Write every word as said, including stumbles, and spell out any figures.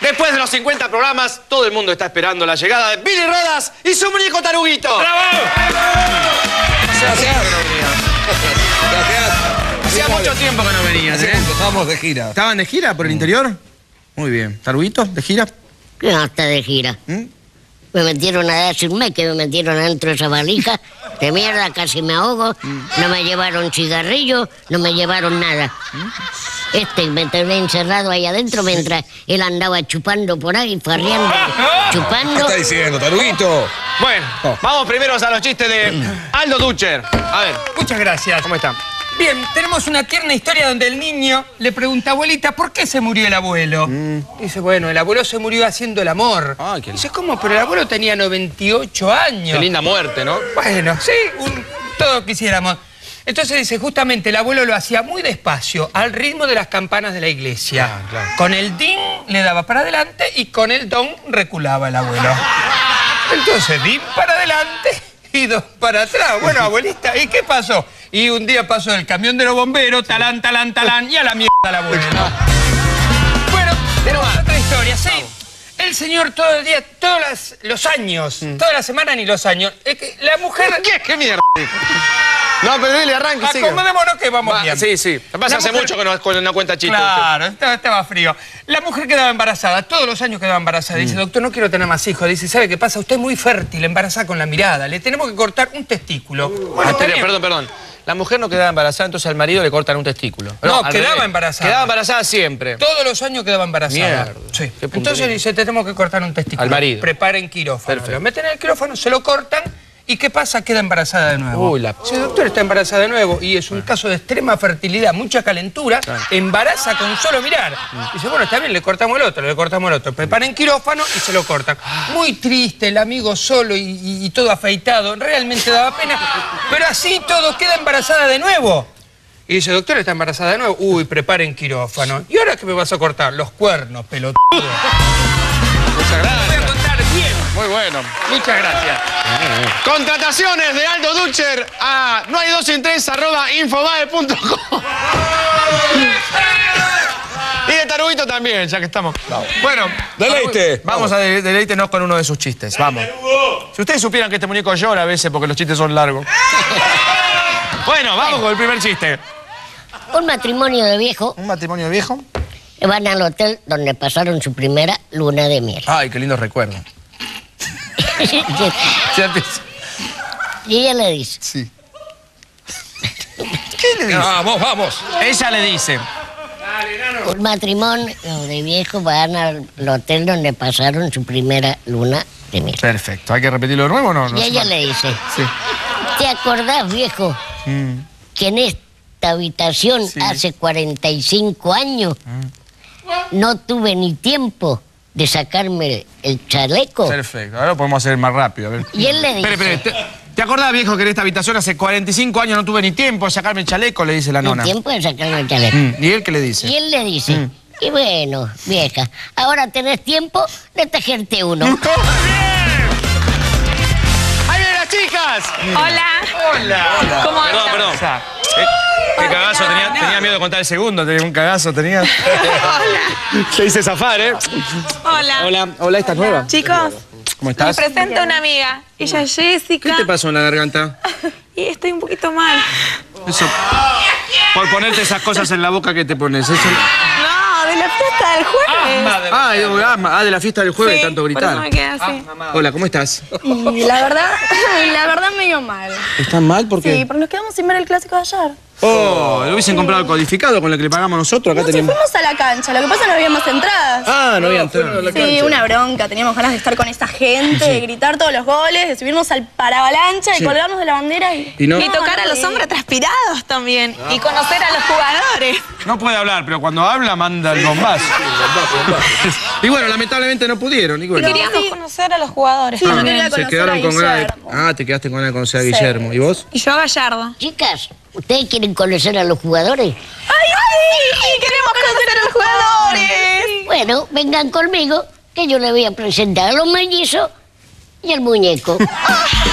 Después de los cincuenta programas, todo el mundo está esperando la llegada de Billy Rodas y su muñeco Taruguito. ¡Bravo! Gracias. Gracias. Hacía mucho tiempo que no venían, ¿eh? Estábamos de gira. ¿Estaban de gira por el interior? Muy bien. ¿Taruguito, de gira? No, está de gira. ¿Mm? Me metieron a hace un mes que me metieron adentro de esa valija de mierda, casi me ahogo. No me llevaron cigarrillos, no me llevaron nada. Este me tenía encerrado ahí adentro mientras él andaba chupando por ahí, farreando, chupando. ¿Qué está diciendo, Taruguito? Bueno, Oh. vamos primero a los chistes de Aldo Dutcher. A ver, Muchas gracias. ¿cómo están? Bien, tenemos una tierna historia donde el niño le pregunta, abuelita, ¿por qué se murió el abuelo? Dice, bueno, el abuelo se murió haciendo el amor. Ay, qué- Dice, ¿cómo? Pero el abuelo tenía noventa y ocho años. Qué linda muerte, ¿no? Bueno, sí, un- todo quisiéramos. Entonces dice, justamente el abuelo lo hacía muy despacio, al ritmo de las campanas de la iglesia. Ah, claro. Con el din le daba para adelante y con el don reculaba el abuelo. Entonces, din para adelante y dos para atrás. Bueno, abuelita, ¿y qué pasó? Y un día pasó el camión de los bomberos, talán, talán, talán, y a la mierda el abuelo. Bueno, tenemos otra historia, sí. El señor todo el día, todos las- los años, toda la semana ni los años. Es que la mujer... ¿Qué? ¿Qué mierda? No, pero dile, arranque, sigue. Acomodémonos que vamos Va, bien. Sí, sí. Lo que pasa La hace mujer- mucho que no, que no cuenta chistes. Claro, estaba, estaba frío. La mujer quedaba embarazada, todos los años quedaba embarazada. Dice, doctor, no quiero tener más hijos. Dice, ¿sabe qué pasa? Usted es muy fértil, embarazada con la mirada. Le tenemos que cortar un testículo. Bueno, Ah, está espere, bien. perdón, perdón. La mujer no quedaba embarazada, entonces al marido le cortan un testículo. No, al quedaba revés. embarazada. Quedaba embarazada siempre. Todos los años quedaba embarazada. Mierda. Sí. Qué puntería. Entonces dice, tenemos que cortar un testículo. Al marido. Preparen quirófano. Perfecto. Lo meten en el quirófano, se lo cortan. ¿Y qué pasa? Queda embarazada de nuevo. Uy, la- Dice, doctor, está embarazada de nuevo. Y es un caso de extrema fertilidad, mucha calentura. Embaraza con solo mirar. Dice, bueno, está bien, le cortamos el otro, le cortamos el otro. Preparan quirófano y se lo cortan. Muy triste, el amigo solo y, y- y todo afeitado. Realmente daba pena. Pero así todo, queda embarazada de nuevo. Y dice, doctor, está embarazada de nuevo. Uy, preparen quirófano. ¿Y ahora qué me vas a cortar? Los cuernos, pelotudo. Muchas Voy a gracias. contar bien. Muy bueno. Muchas gracias. Contrataciones de Aldo Dutcher a no hay dos sin tres arroba infobae punto com. Y de Taruguito también, ya que estamos. Bueno, Deleite. Vamos a de- deleítenos con uno de sus chistes. Vamos. Si ustedes supieran que este muñeco llora a veces porque los chistes son largos. Bueno, vamos con el primer chiste. Un matrimonio de viejo ¿Un matrimonio viejo? van al hotel donde pasaron su primera luna de miel. Ay, qué lindo recuerdo. Ya empieza. Y ella le dice, Sí. ¿Qué le dice? Vamos, vamos. Ella le dice. un matrimonio de viejo van al hotel donde pasaron su primera luna de miel. Perfecto. ¿Hay que repetirlo de nuevo o no? No Y sé ella mal. le dice, Sí. ¿te acordás, viejo, Mm. que en esta habitación Sí. hace cuarenta y cinco años no tuve ni tiempo de sacarme el chaleco? Perfecto. Ahora lo podemos hacer más rápido. A ver. Y él le dice, Espere, espere. ¿Te, te acordás, viejo, que en esta habitación hace cuarenta y cinco años no tuve ni tiempo de sacarme el chaleco? Le dice la ni nona. tiempo de sacarme el chaleco. Mm. ¿Y él qué le dice? Y él le dice, Mm. y bueno, vieja, ahora tenés tiempo de tejerte uno. ¡Ahí vienen las chicas! Hola. Hola. ¿Cómo Perdón, andan? perdón. Eh, Qué cagazo, tenía, tenía miedo de contar el segundo, tenía un cagazo, tenía. Te hice zafar, ¿eh? Hola. Hola, hola, ¿estás nueva? Chicos, ¿Cómo me estás? presento a una amiga. Ella es Jessica. ¿Qué te pasó en la garganta? Y estoy un poquito mal. Eso. Por ponerte esas cosas en la boca que te pones. Eso. No, de la fiesta del jueves. Ah, digo, ah, ah, de la fiesta del jueves, Sí, tanto por eso gritar. me quedé así. Hola, ¿cómo estás? Y la verdad, la verdad medio mal. ¿Estás mal? ¿Por qué? Sí, porque nos quedamos sin ver el clásico de ayer. Oh, lo hubiesen comprado el codificado con el que le pagamos nosotros. Acá No, si teníamos. fuimos a la cancha, lo que pasa es que no había más entradas. Ah, no había entrado. Sí, una bronca, teníamos ganas de estar con esa gente, de gritar todos los goles, de subirnos al paravalancha Sí. y colgarnos de la bandera y... Y no, Y tocar a los hombres transpirados también. Y conocer a los jugadores. no puede hablar, pero cuando habla manda el bombazo. Y bueno, lamentablemente no pudieron. Y bueno. Queríamos conocer a los jugadores. Sí, yo Ah, quería se conocer quedaron a con ganas de- Guillermo. Ah, te quedaste con ganas de conocer a Sí. Guillermo. ¿Y vos? Y yo a Gallardo. Chicas, ¿ustedes quieren conocer a los jugadores? ¡Ay, ay! ¡Queremos conocer a los jugadores! Bueno, vengan conmigo, que yo les voy a presentar a los mellizos y al muñeco.